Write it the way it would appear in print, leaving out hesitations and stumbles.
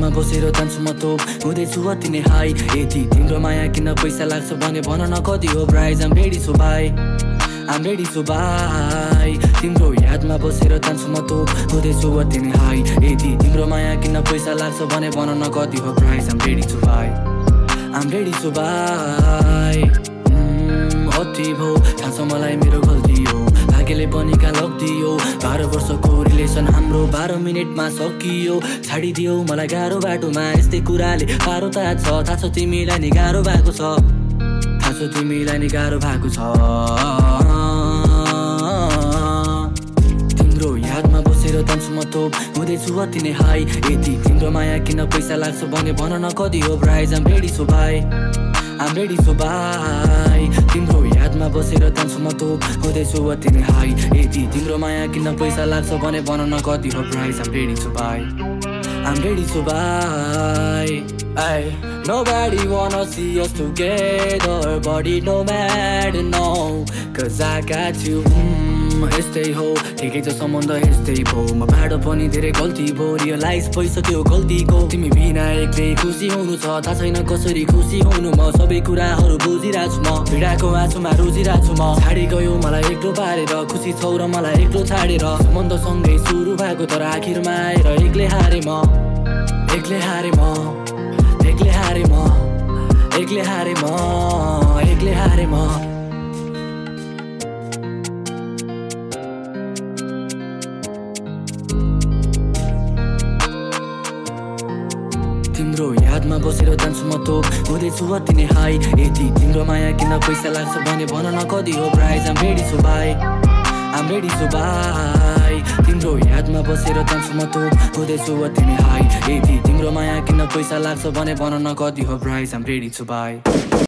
यादमा बसेर जान्छु म तोप हुँदैछु अति नै हाई यदि तिम्रो माया किन पैसा लाग्छ भने भन न कति हो price I'm ready so buy I'm ready so buy तिम्रो यादमा बसेर जान्छु म तोप हुँदैछु अति नै हाई यदि तिम्रो माया किन पैसा लाग्छ भने भन न कति हो price I'm ready to buy I'm ready to buy अति भो थाहा छ मलाई मेरो गल्ती हो भाग्यले पनि कहाँ लग्दियो 12 वर्षको रिलेसन हाम्रो 12 मिनेटमा सकियो छाडिदियो मलाई गाह्रो बाटोमा यस्तै कुराले पारो ताछ थाहा छ तिमीलाई नि गाह्रो भएको छ थाहा छ तिमीलाई नि गाह्रो भएको छ तिम्रो यादमा बसेर जान्छु म तोप हुँदैछु अति नै हाई यदि तिम्रो माया किन पैसा लाग्छ भने भन न कति हो price I'm ready so buy I'm ready to buy तिम्रो यादमा बसेर जान्छु म तोप हुँदैछु अति नै हाई यदि तिम्रो माया किन पैसा लाग्छ भने भन न कति हो price I'm ready to buy I'm ready to buy Ay, nobody wanna see us together but it no matter no cause I got you यस्तै हो ठिकै छ सम्बन्ध यस्तै भो म बाटो पनि धेरै गल्ती भो रियलाइज भइसक्यो गल्तीको तिमी बिना एक्लै खुसी हुनु छ थाहा छैन कसरी खुसी हुनु म सबै कुराहरू बुझिरहेछु म पीडाको आँसुमा रुझिरहेछु म छाडी गयो मलाई एक्लो पारेर खुसी छौ र मलाई एक्लो छाडेर सम्बन्ध सँगै सुरु भएको तर आखिरमा आएर एक्लै हारे म एक्लै हारे म एक्लै हारे म एक्लै हारे म एक्लै हारे म तिम्रो यादमा बसेर जान्छु म तोप हुँदैछु अति नै हाई यदि तिम्रो माया किन पैसा लाग्छ भने भन न कति हो price I'm ready to buy I'm ready to buy तिम्रो यादमा बसेर जान्छु म तोप हुँदैछु अति नै हाई यदि तिम्रो माया किन पैसा लाग्छ भने भन न कति हो price I'm ready to buy